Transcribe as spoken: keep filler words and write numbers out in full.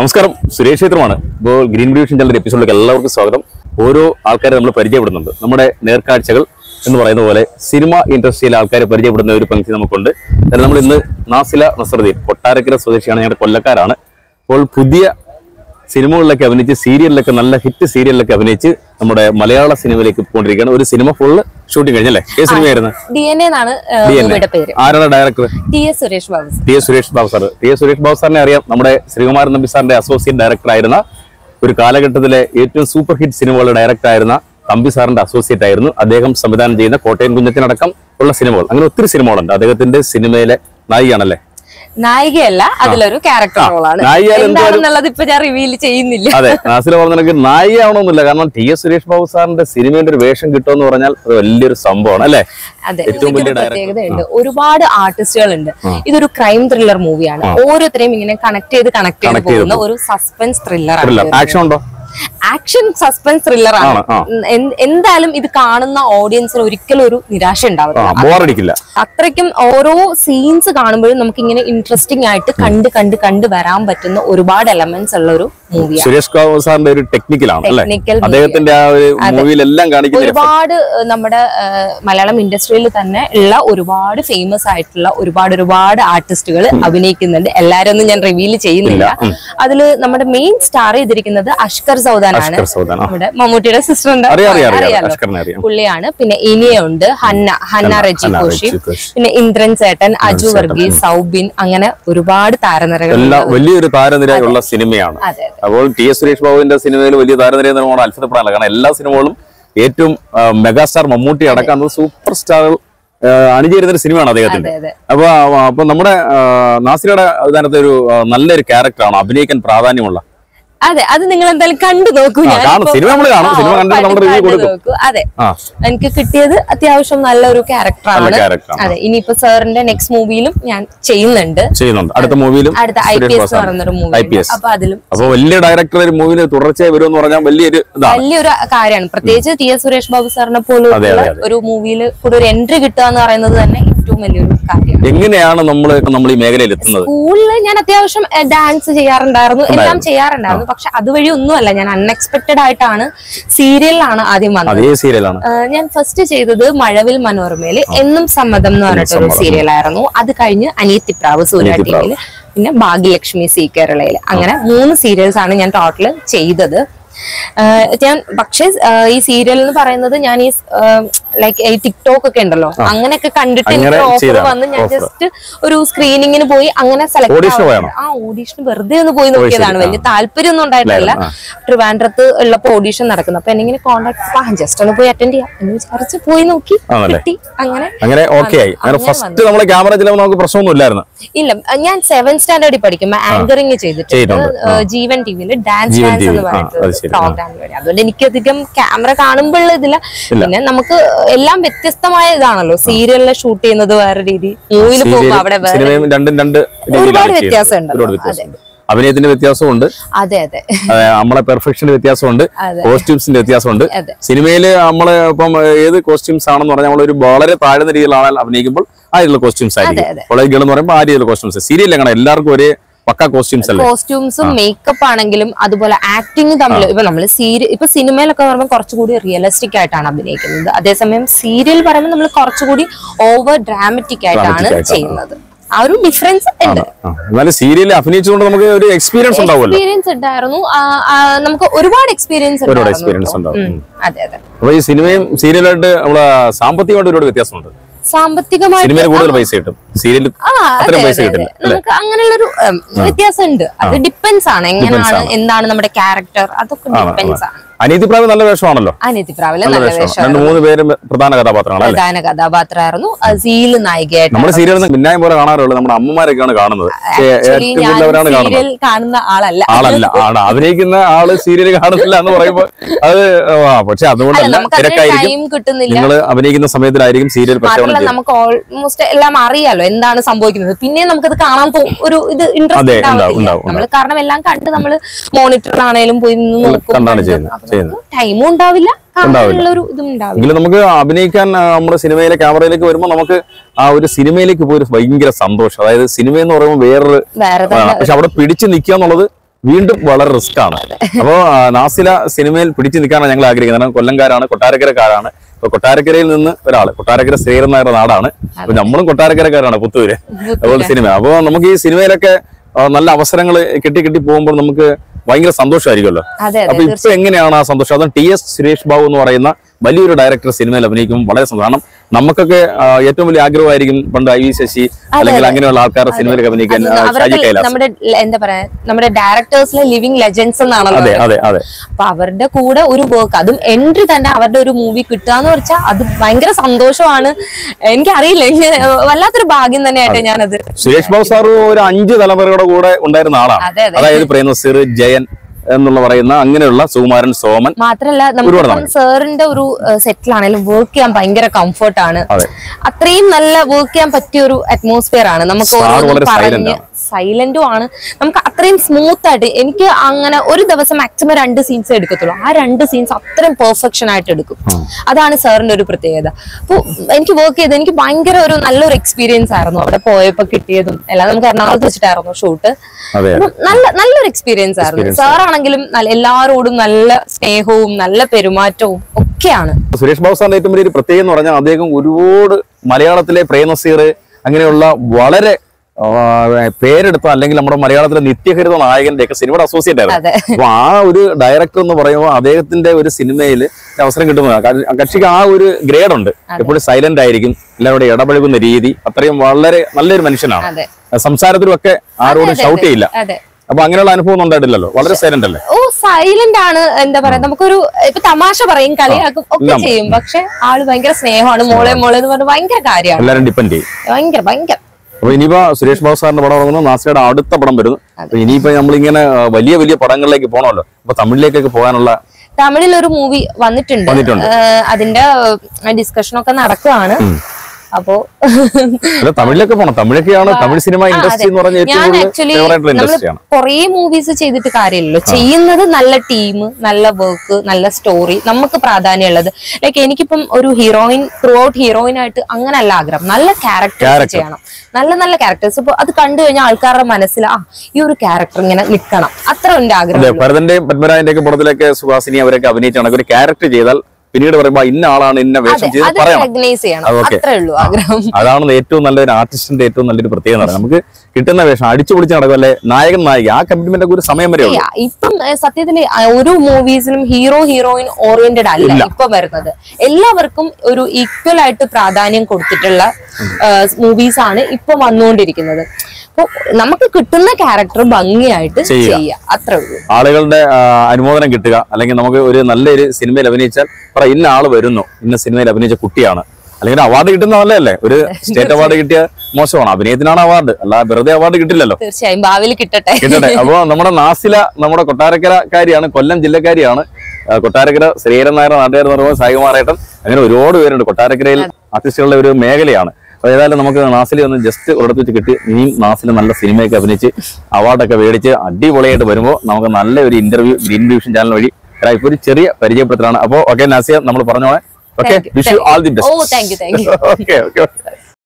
നമസ്കാരം, സുരേഷ് ക്ഷേത്രമാണ്. ഇപ്പോൾ ഗ്രീൻ ഡിവിഷൻ ചാനൽ എപ്പിസോഡിലേക്ക് എല്ലാവർക്കും സ്വാഗതം. ഓരോ ആൾക്കാരെ നമ്മൾ പരിചയപ്പെടുന്നുണ്ട്. നമ്മുടെ നേർക്കാഴ്ചകൾ എന്ന് പറയുന്ന പോലെ സിനിമ ഇൻഡസ്ട്രിയിലെ ആൾക്കാരെ പരിചയപ്പെടുന്ന ഒരു പങ്ക്തി നമുക്കുണ്ട്. അതായത് നമ്മൾ ഇന്ന് നാസില നസറുദ്ദീൻ കൊട്ടാരക്കര സ്വദേശിയാണ്, ഞങ്ങളുടെ കൊല്ലക്കാരാണ്. അപ്പോൾ പുതിയ സിനിമകളിലൊക്കെ അഭിനയിച്ച് സീരിയലിലൊക്കെ നല്ല ഹിറ്റ് സീരിയലിലൊക്കെ അഭിനയിച്ച് നമ്മുടെ മലയാള സിനിമയിലേക്ക് പോയിക്കൊണ്ടിരിക്കുകയാണ്. ഒരു സിനിമ ഫുള്ള് ഷൂട്ടിംഗ് കഴിഞ്ഞല്ലേ? ഏത് സിനിമയായിരുന്നു? ആരാണ് director? T S Suresh Babu sir. T S Suresh Babu സാറിനെ അറിയാം. നമ്മുടെ ശ്രീകുമാരൻ നമ്പി സാറിന്റെ അസോസിയേറ്റ് ഡയറക്ടർ ആയിരുന്ന, ഒരു കാലഘട്ടത്തിലെ ഏറ്റവും സൂപ്പർ ഹിറ്റ് സിനിമകളുടെ ഡയറക്ടർ ആയിരുന്ന തമ്പി സാറിന്റെ അസോസിയേറ്റ് ആയിരുന്നു. അദ്ദേഹം സംവിധാനം ചെയ്യുന്ന കോട്ടയം കുഞ്ഞത്തിനടക്കം ഉള്ള സിനിമകൾ, അങ്ങനെ ഒത്തിരി സിനിമകളുണ്ട്. അദ്ദേഹത്തിന്റെ സിനിമയിലെ നായികയാണല്ലേ? നായികയല്ല, അതിലൊരു ക്യാരക്ടർ റോളാണ്. എന്താണെന്നുള്ളത് ഇപ്പൊ ഞാൻ റിവീൽ ചെയ്യുന്നില്ല. അതെ, നാസില പറഞ്ഞ നായികയാവണമെന്നില്ല. കാരണം ടി എസ് സുരേഷ് ബാബു സാറിന്റെ സിനിമയുടെ ഒരു വേഷം കിട്ടുമെന്ന് പറഞ്ഞാൽ അത് വലിയൊരു സംഭവമാണ് അല്ലെ? അതെ, പ്രത്യേകതയുണ്ട്. ഒരുപാട് ആർട്ടിസ്റ്റുകളുണ്ട്. ഇതൊരു ക്രൈം ത്രില്ലർ മൂവിയാണ്. ഓരോരുത്തരെയും ഇങ്ങനെ കണക്ട് ചെയ്ത് കണക്ട് ചെയ്ത് പോകുന്ന ഒരു സസ്പെൻസ് ത്രില്ലർ ആണ്. ആക്ഷൻ ഉണ്ടോ? ആക്ഷൻ സസ്പെൻസ് ത്രില്ലർ ആണ്. എന്തായാലും ഇത് കാണുന്ന ഓഡിയൻസിന് ഒരിക്കലും ഒരു നിരാശ ഉണ്ടാവില്ല. അത്രയ്ക്കും ഓരോ സീൻസ് കാണുമ്പോഴും നമുക്ക് ഇങ്ങനെ ഇൻട്രസ്റ്റിംഗ് ആയിട്ട് കണ്ട് കണ്ട് കണ്ട് വരാൻ പറ്റുന്ന ഒരുപാട് എലമെന്റ്സ് ഉള്ള ഒരു മൂവിയാണ്. സുരേഷ് ബാബു സാറിന്റെ ഒരു ടെക്നിക്കലാണ്. അദ്ദേഹത്തിന്റെ ആ ഒരു മൂവിയിലെല്ലാം കാണിക്കുന്ന ഒരുപാട് നമ്മുടെ മലയാളം ഇൻഡസ്ട്രിയിൽ തന്നെ ഉള്ള ഒരുപാട് ഫേമസ് ആയിട്ടുള്ള ഒരുപാട് ഒരുപാട് ആർട്ടിസ്റ്റുകൾ അഭിനയിക്കുന്നുണ്ട്. എല്ലാരും ഒന്നും ഞാൻ റിവീൽ ചെയ്യുന്നില്ല. അതില് നമ്മുടെ മെയിൻ സ്റ്റാർ ചെയ്തിരിക്കുന്നത് അഷ്കർ സൗദാനാണ്. നമ്മുടെ മമ്മൂട്ടിയുടെ സിസ്റ്റർ ഉണ്ട്, അറിയാലോ, പുള്ളിയാണ്. പിന്നെ ഇനിയുണ്ട് ഹന്ന ഹന്ന റജി കോഷി, പിന്നെ ഇന്ദ്രൻ ചേട്ടൻ, അജു വർഗീസ്, സൗബിൻ, അങ്ങനെ ഒരുപാട് താരനിരകൾ, വലിയൊരു താരനിരയുള്ള സിനിമയാണ്. അപ്പോൾ ടി എസ് സുരേഷ് ബാബുവിന്റെ സിനിമയിൽ വലിയ താരനിര നമ്മൾ അത്ഭുതപ്പെടാനല്ല. കാരണം എല്ലാ സിനിമകളും ഏറ്റവും മെഗാസ്റ്റാർ മമ്മൂട്ടി അടക്കം സൂപ്പർ സ്റ്റാറുകൾ അണിചേരുന്ന ഒരു സിനിമയാണ് അദ്ദേഹത്തിന്റെ. അപ്പൊ അപ്പൊ നമ്മുടെ നാസിലയുടെ അതിനകത്ത് ഒരു നല്ലൊരു ക്യാരക്ടറാണ്, അഭിനയിക്കാൻ പ്രാധാന്യമുള്ള. അതെ, അത് നിങ്ങൾ എന്തായാലും കണ്ടു നോക്കൂ. അതെ, എനിക്ക് കിട്ടിയത് അത്യാവശ്യം നല്ലൊരു ക്യാരക്ടറാണ്. അതെ, ഇനിയിപ്പോ സാറിന്റെ നെക്സ്റ്റ് മൂവിയിലും ഞാൻ ചെയ്യുന്നുണ്ട്. അടുത്ത മൂവിയിലും അടുത്ത ഐ പി എസ് എന്ന് പറയുന്നൊരു മൂവി. അപ്പൊ അതിലും വലിയ ഡയറക്ടർ മൂവിയിൽ തുടർച്ചയായി വരുമെന്ന് പറഞ്ഞാൽ വലിയൊരു വലിയൊരു കാര്യമാണ്. പ്രത്യേകിച്ച് ടി എസ് സുരേഷ് ബാബു സാറിനെ പോലുള്ള ഒരു മൂവിയിൽ കൂടെ ഒരു എൻട്രി കിട്ടുക എന്ന് പറയുന്നത് തന്നെ ഏറ്റവും വലിയൊരു കാര്യമാണ്. എങ്ങനെയാണ് നമ്മൾ നമ്മൾ ഈ മേഖലയിൽ എത്തുന്നത്? സ്കൂളിൽ ഞാൻ അത്യാവശ്യം ഡാൻസ് ചെയ്യാറുണ്ടായിരുന്നു, എല്ലാം ചെയ്യാറുണ്ടായിരുന്നു. പക്ഷെ അതുവഴി ഒന്നുമല്ല, ഞാൻ അൺഎക്സ്പെക്ടഡ് ആയിട്ടാണ് സീരിയലിലാണ് ആദ്യം വന്നത്. ഞാൻ ഫസ്റ്റ് ചെയ്തത് മഴവിൽ മനോരമയില് എന്നും സമ്മതം എന്ന് പറഞ്ഞിട്ടൊരു സീരിയലായിരുന്നു. അത് കഴിഞ്ഞ് അനിയത്തിപ്രാവ് സൂര്യ ടിവിയില്, പിന്നെ ഭാഗ്യലക്ഷ്മി സി കേരളയില്, അങ്ങനെ മൂന്ന് സീരിയൽസ് ആണ് ഞാൻ ടോട്ടല് ചെയ്തത്. ഞാൻ പക്ഷെ ഈ സീരിയൽ എന്ന് പറയുന്നത് ഞാൻ ഈ ലൈക്ക് ഈ ടിക്ടോക്ക് ഒക്കെ ഉണ്ടല്ലോ, അങ്ങനെയൊക്കെ കണ്ടിട്ട് എനിക്ക് ഓഫർ വന്ന് ഞാൻ ജസ്റ്റ് ഒരു സ്ക്രീനിങ്ങിന് പോയി അങ്ങനെ സെലക്ട് ആ ഓഡീഷൻ വെറുതെ ഒന്ന് പോയി നോക്കിയതാണ്. വലിയ താല്പര്യം ഒന്നും ഉണ്ടായിട്ടില്ല. ട്രിവാൻഡ്രത്ത് ഉള്ളപ്പോ ഓഡീഷൻ നടക്കുന്നു. അപ്പൊ എന്നെ കോൺടാക്ട് ജസ്റ്റ് ഒന്ന് പോയി അറ്റൻഡ് ചെയ്യാം എന്ന് വിചാരിച്ച് പോയി നോക്കി, കിട്ടി. അങ്ങനെ ഇല്ല, ഞാൻ സെവൻ സ്റ്റാൻഡേർഡിൽ പഠിക്കുമ്പോ ആങ്കറിങ് ചെയ്തിട്ടുണ്ട് ജീവൻ ടിവിയില് ഡാൻസ് ഡാൻസ് എന്ന് പറഞ്ഞിട്ട് പ്രോഗ്രാം വഴി. അതുകൊണ്ട് എനിക്കധികം ക്യാമറ കാണുമ്പോഴുള്ള ഇതില്ല. പിന്നെ നമുക്ക് എല്ലാം വ്യത്യസ്തമായ ഇതാണല്ലോ. സീരിയലിൽ ഷൂട്ട് ചെയ്യുന്നത് വേറെ രീതി, മൂവിയിൽ പോകുമ്പോ അവിടെ ഒരുപാട് വ്യത്യാസമുണ്ട്. അഭിനയത്തിന്റെ വ്യത്യാസമുണ്ട്. അതെ അതെ, നമ്മളെ പെർഫെക്ഷന്റെ വ്യത്യാസമുണ്ട്, കോസ്റ്റ്യൂംസിന്റെ വ്യത്യാസമുണ്ട്. സിനിമയില് നമ്മള് ഇപ്പം ഏത് കോസ്റ്റ്യൂംസ് ആണെന്ന് പറഞ്ഞാൽ നമ്മളൊരു വളരെ താഴ്ന്ന രീതിയിലാണ് അഭിനയിക്കുമ്പോൾ ആ രീതിയിലുള്ള കോസ്റ്റ്യൂംസ് ആയിരിക്കും. കോളേജ് ഗേൾ എന്ന് പറയുമ്പോൾ ആ രീതിയിലുള്ള കോസ്റ്റ്യൂംസ്. സീരിയൽ എങ്ങനെ എല്ലാവർക്കും ഒരേ പക്ക കോസ്റ്റ്യൂംസ് അല്ലേ? കോസ്റ്റ്യൂംസും മേക്കപ്പ് ആണെങ്കിലും അതുപോലെ ആക്ടിങ് തമ്മിൽ ഇപ്പൊ നമ്മള് സീരിയൽ ഇപ്പൊ സിനിമയിലൊക്കെ പറയുമ്പോൾ കുറച്ചുകൂടി റിയലിസ്റ്റിക് ആയിട്ടാണ് അഭിനയിക്കുന്നത്. അതേസമയം സീരിയൽ പറയുമ്പോൾ നമ്മൾ കുറച്ചുകൂടി ഓവർ ഡ്രാമറ്റിക് ആയിട്ടാണ് ചെയ്യുന്നത്. ആ ഒരു ഡിഫറൻസ് ഉണ്ട്. സീരിയൽ അഭിനയിച്ചുകൊണ്ട് നമുക്ക് ഒരു എക്സ്പീരിയൻസ് എക്സ്പീരിയൻസ് ഉണ്ടായിരുന്നു. നമുക്ക് ഒരുപാട് എക്സ്പീരിയൻസ് ഉണ്ടായിരുന്നു. അതെ അതെ. അപ്പൊ ഈ സിനിമയും സീരിയലായിട്ട് നമ്മളെ സാമ്പത്തികമായിട്ട് ഒരുപാട് വ്യത്യാസമുണ്ട്. സാമ്പത്തികമായിട്ട് കൂടുതൽ പൈസ കിട്ടും, സീരിയൽ അത്രയും പൈസ കിട്ടില്ല. നമുക്ക് അങ്ങനെയുള്ളൊരു വ്യത്യാസം ഉണ്ട്. അത് ഡിപ്പെൻസ് ആണ് എങ്ങനെയാണ് എന്താണ് നമ്മുടെ ക്യാരക്ടർ, അതൊക്കെ ഡിപ്പെൻസ് ആണ്. അനിയത്തിപ്രാവ് നല്ല വേഷമാണല്ലോ. അനിയത്തിപ്രാവില് നല്ല വേഷം, രണ്ട് മൂന്ന് പേരും പ്രധാന കഥാപാത്രങ്ങളാണ്. പ്രധാന കഥാപാത്രമായിരുന്നു. അസീൽ നായികയായിട്ട്. നമ്മുടെ സീരിയൽ മിന്നായം പോലെ കാണാറുള്ളൂ, നമ്മുടെ അമ്മമാരൊക്കെയാണ് കാണുന്നത്. സീരിയൽ കാണുന്ന ആളല്ല ആളല്ല ആണ് അഭിനയിക്കുന്ന ആള് സീരിയൽ കാണുന്നില്ല എന്ന് പറയുമ്പോൾ അത് പക്ഷെ അതുകൊണ്ടല്ല, തിരക്കായിരിക്കും. നിങ്ങൾ അഭിനയിക്കുന്ന സമയത്തിലായിരിക്കും സീരിയൽ. നമുക്ക് ഓൾമോസ്റ്റ് എല്ലാം അറിയാലോ എന്താണ് സംഭവിക്കുന്നത്. പിന്നെ നമുക്കത് കാണാൻ ഒരു ഇത് ഇൻട്രസ്റ്റ് നമ്മൾ കാരണം എല്ലാം കണ്ട് നമ്മൾ മോണിറ്ററിലാണേലും പോയി കണ്ടാണ് ചെയ്യുന്നത്. ടൈമും ഉണ്ടാവില്ല, എങ്കിലും നമുക്ക് അഭിനയിക്കാൻ നമ്മുടെ സിനിമയിലെ ക്യാമറയിലേക്ക് വരുമ്പോൾ നമുക്ക് ആ ഒരു സിനിമയിലേക്ക് പോയി ഭയങ്കര സന്തോഷം. അതായത് സിനിമ എന്ന് പറയുമ്പോൾ വേറൊരു, പക്ഷെ അവിടെ പിടിച്ചു നിൽക്കുക എന്നുള്ളത് വീണ്ടും വളരെ റിസ്ക് ആണ്. അപ്പോ നാസില സിനിമയിൽ പിടിച്ചു നിൽക്കാനാണ് ഞങ്ങൾ ആഗ്രഹിക്കുന്നത്. കാരണം കൊല്ലംകാരാണ്, കൊട്ടാരക്കരക്കാരാണ്. ഇപ്പൊ കൊട്ടാരക്കരയിൽ നിന്ന് ഒരാള്, കൊട്ടാരക്കര ശ്രീധരൻ നായരുടെ നാടാണ്. അപ്പൊ നമ്മളും കൊട്ടാരക്കരക്കാരാണ്, പുത്തൂര്. അതുപോലെ സിനിമ. അപ്പൊ നമുക്ക് ഈ സിനിമയിലൊക്കെ നല്ല അവസരങ്ങൾ കിട്ടി കിട്ടി പോകുമ്പോൾ നമുക്ക് ഭയങ്കര സന്തോഷമായിരിക്കുമല്ലോ. അപ്പൊ ഇപ്പൊ എങ്ങനെയാണ് ആ സന്തോഷം? അത് ടി എസ് സുരേഷ് ബാബു എന്ന് പറയുന്ന വലിയൊരു ഡയറക്ടർ സിനിമയിൽ അഭിനയിക്കുമ്പോൾ വളരെ സന്തോഷം. കാരണം നമുക്കൊക്കെ ഏറ്റവും വലിയ ആഗ്രഹമായിരിക്കും പണ്ട് ഐ വി ശശി അല്ലെങ്കിൽ അങ്ങനെയുള്ള ആൾക്കാരുടെ സിനിമയിലൊക്കെ അഭിനയിക്കാൻ. നമ്മുടെ എന്താ പറയാ, നമ്മുടെ ഡയറക്ടേഴ്സിലെ ലിവിംഗ് ലെജൻഡ്സ് എന്നാണല്ലോ. അതെ അതെ അതെ. അപ്പൊ അവരുടെ കൂടെ ഒരു വർക്ക്, അതും എൻട്രി തന്നെ അവരുടെ ഒരു മൂവി കിട്ടുകയെന്ന് വെച്ചാൽ അത് ഭയങ്കര സന്തോഷമാണ്. എനിക്കറിയില്ല, വല്ലാത്തൊരു ഭാഗ്യം തന്നെയായിട്ട് ഞാനത്. സുരേഷ് ബാബു സാർ ഒരു അഞ്ച് തലമുറയുടെ കൂടെ ഉണ്ടായിരുന്ന ആളാണ്. അതായത് പ്രേം നസീർ, ജയൻ എന്നുള്ള പറയുന്ന അങ്ങനെയുള്ള സുകുമാരൻ, സോമൻ. മാത്രല്ല നമുക്ക് സാറിന്റെ ഒരു സെറ്റിലാണെങ്കിലും വർക്ക് ചെയ്യാൻ ഭയങ്കര കംഫർട്ടാണ്. അത്രയും നല്ല വർക്ക് ചെയ്യാൻ പറ്റിയ ഒരു അറ്റ്മോസ്ഫിയർ ആണ്. നമുക്ക് സൈലന്റും ആണ്. നമുക്ക് അത്രയും സ്മൂത്ത് ആയിട്ട്, എനിക്ക് അങ്ങനെ ഒരു ദിവസം മാക്സിമം രണ്ട് സീൻസ് എടുക്കത്തുള്ളൂ. ആ രണ്ട് സീൻസ് അത്രയും പെർഫെക്ഷൻ ആയിട്ട് എടുക്കും. അതാണ് സാറിന്റെ ഒരു പ്രത്യേകത. അപ്പൊ എനിക്ക് വർക്ക് ചെയ്ത് എനിക്ക് ഭയങ്കര ഒരു നല്ലൊരു എക്സ്പീരിയൻസ് ആയിരുന്നു അവിടെ പോയപ്പോ കിട്ടിയതും എല്ലാം. നമുക്ക് എറണാകുളത്ത് വെച്ചിട്ടായിരുന്നു ഷൂട്ട്. നല്ല നല്ലൊരു എക്സ്പീരിയൻസ് ആയിരുന്നു. സാറാണെങ്കിലും എല്ലാവരോടും നല്ല സ്നേഹവും നല്ല പെരുമാറ്റവും ഒക്കെയാണ്. സുരേഷ് ബാബു സാറിന്റെ ഏറ്റവും വലിയൊരു പ്രത്യേകത എന്ന് പറഞ്ഞാൽ അദ്ദേഹം ഒരുപാട് മലയാളത്തിലെ പ്രേം നസീർ അങ്ങനെയുള്ള വളരെ പേരെടുത്ത അല്ലെങ്കിൽ നമ്മുടെ മലയാളത്തിലെ നിത്യഹരിത നായകന്റെ ഒക്കെ സിനിമയുടെ അസോസിയേറ്റ് ആയിരുന്നു. അപ്പൊ ആ ഒരു ഡയറക്ടർ എന്ന് പറയുമ്പോൾ അദ്ദേഹത്തിന്റെ ഒരു സിനിമയിൽ അവസരം കിട്ടുന്നത് കക്ഷിക്ക് ആ ഒരു ഗ്രേഡ് ഉണ്ട്. എപ്പോഴും സൈലന്റ് ആയിരിക്കും, എല്ലാവരോടും ഇടപഴകുന്ന രീതി അത്രയും വളരെ നല്ലൊരു മനുഷ്യനാണ്. സംസാരത്തിലും ഒക്കെ ആരോടും ഷൗട്ട് ചെയ്യില്ല. അപ്പൊ അങ്ങനെയുള്ള അനുഭവം ഉണ്ടായിട്ടില്ലല്ലോ, വളരെ സൈലന്റ് അല്ലേ? ഓ സൈലന്റ് ആണ്. എന്താ പറയാ, നമുക്കൊരു ഇപ്പൊ തമാശ പറയും, കളിയാക്കും ഒക്കെ ചെയ്യും. പക്ഷെ ആള് ഭയങ്കര സ്നേഹമാണ്. മോളെ മോളെ എന്ന് പറഞ്ഞ ഭയങ്കര കാര്യമാണ്. എല്ലാവരും ഡിപ്പെൻഡ് ചെയ്യും. ഭയങ്കര ഭയങ്കര. അപ്പൊ ഇനിയിപ്പോ സുരേഷ് ബാബു സാറിന്റെ പടം തുടങ്ങുന്നു, നാസിയുടെ അടുത്ത പടം വരുന്നു. അപ്പൊ ഇനിയിപ്പോ നമ്മളിങ്ങനെ വലിയ വലിയ പടങ്ങളിലേക്ക് പോകണമല്ലോ. അപ്പൊ തമിഴിലേക്കൊക്കെ പോകാനുള്ള തമിഴിൽ ഒരു മൂവി വന്നിട്ടുണ്ട്. അതിന്റെ ഡിസ്കഷനൊക്കെ നടക്കുകയാണ്. അപ്പോ തമിഴിലൊക്കെ പോണം. തമിഴൊക്കെയാണ് തമിഴ് സിനിമ ഇൻഡസ്ട്രി എന്ന് പറഞ്ഞ ഞാൻ ആക്ച്വലി കൊറേ മൂവീസ് ചെയ്തിട്ട് കാര്യമില്ലല്ലോ. ചെയ്യുന്നത് നല്ല ടീം, നല്ല വർക്ക്, നല്ല സ്റ്റോറി, നമുക്ക് പ്രാധാന്യമുള്ളത്. ലൈക്ക് എനിക്കിപ്പം ഒരു ഹീറോയിൻ ത്രൂ ഔട്ട് ഹീറോയിൻ ആയിട്ട് അങ്ങനല്ല ആഗ്രഹം. നല്ല ക്യാരക്ടേഴ്സ് ചെയ്യണം, നല്ല നല്ല ക്യാരക്ടേഴ്സ്. ഇപ്പൊ അത് കണ്ടു കഴിഞ്ഞാൽ ആൾക്കാരുടെ മനസ്സിൽ ആ ഈ ഒരു ക്യാരക്ടർ ഇങ്ങനെ നിൽക്കണം, അത്ര എന്റെ ആഗ്രഹം. ഭരതന്റെയും പത്മരാജന്റെ ഒക്കെ പടത്തിലൊക്കെ സുഹാസിനി അവരൊക്കെ അഭിനയിച്ചാണ് ഒരു ക്യാരക്ടർ ചെയ്താൽ പിന്നീട് പറയുമ്പോ ഇന്ന ആളാണ് ഇന്ന വേഷം ചെയ്ത് പറയണം. അതാണ് ഏറ്റവും നല്ലൊരു ആർട്ടിസ്റ്റിന്റെ ഏറ്റവും നല്ലൊരു പ്രത്യേകത. നമുക്ക് കിട്ടുന്ന വേഷം അടിച്ചു പൊളിച്ച് നടക്കുമല്ലേ നായകൻ നായിക, ആ കമ്മിറ്റ്മെന്റ് ഒരു സമയം വരെ. ഇപ്പം സത്യത്തില് ഒരു മൂവീസിലും ഹീറോ ഹീറോയിൻ ഓറിയന്റഡ് അല്ല ഇപ്പൊ വരുന്നത്. എല്ലാവർക്കും ഒരു ഈക്വൽ ആയിട്ട് പ്രാധാന്യം കൊടുത്തിട്ടുള്ള മൂവീസ് ആണ് ഇപ്പൊ വന്നുകൊണ്ടിരിക്കുന്നത്. നമുക്ക് കിട്ടുന്ന ക്യാരക്ടർ ഭംഗിയായിട്ട് ചെയ്യുക, അത്രേ ഉള്ളൂ. ആളുകളുടെ അനുമോദനം കിട്ടുക, അല്ലെങ്കിൽ നമുക്ക് ഒരു നല്ലൊരു സിനിമയിൽ അഭിനയിച്ചാൽ പറ ഇന്ന ആള് വരുന്നു, ഇന്ന സിനിമയിൽ അഭിനയിച്ച കുട്ടിയാണ്, അല്ലെങ്കിൽ അവാർഡ് കിട്ടുന്ന നല്ലതല്ലേ? ഒരു സ്റ്റേറ്റ് അവാർഡ് കിട്ടിയ മോശമാണ്, അഭിനയത്തിനാണ് അവാർഡ്, അല്ല വെറുതെ അവാർഡ് കിട്ടില്ലല്ലോ. തീർച്ചയായും ഭാവിയിൽ കിട്ടട്ടെ കിട്ടട്ടെ. അപ്പൊ നമ്മുടെ നാസില നമ്മുടെ കൊട്ടാരക്കരക്കാരിയാണ്, കൊല്ലം ജില്ലക്കാരിയാണ്. കൊട്ടാരക്കര ശ്രീധരൻ നായർ നാട്ടുകാർ എന്ന് പറയുമ്പോൾ സായികുമാറേട്ടൻ, അങ്ങനെ ഒരുപാട് പേരുണ്ട്. കൊട്ടാരക്കരയിൽ ആർട്ടിസ്റ്റുകളുടെ ഒരു മേഖലയാണ്. അപ്പൊ ഏതായാലും നമുക്ക് നാസില ഒന്ന് ജസ്റ്റ് ഒരിടത്ത് വെച്ച് കിട്ടി. ഇനിയും നാസില നല്ല സിനിമയൊക്കെ അഭിനയിച്ച് അവാർഡൊക്കെ മേടിച്ച് അടിപൊളിയായിട്ട് വരുമ്പോൾ നമുക്ക് നല്ല ഒരു ഇന്റർവ്യൂ ഗ്രീൻ ഡിവിഷൻ ചാനൽ വഴി ഇപ്പൊ ഒരു ചെറിയ പരിചയപ്പെടുത്തലാണ്. അപ്പൊ ഓക്കെ നാസിയ, നമ്മൾ പറഞ്ഞോളെ. Okay, wish you all the best. Oh thank you thank you. Okay okay.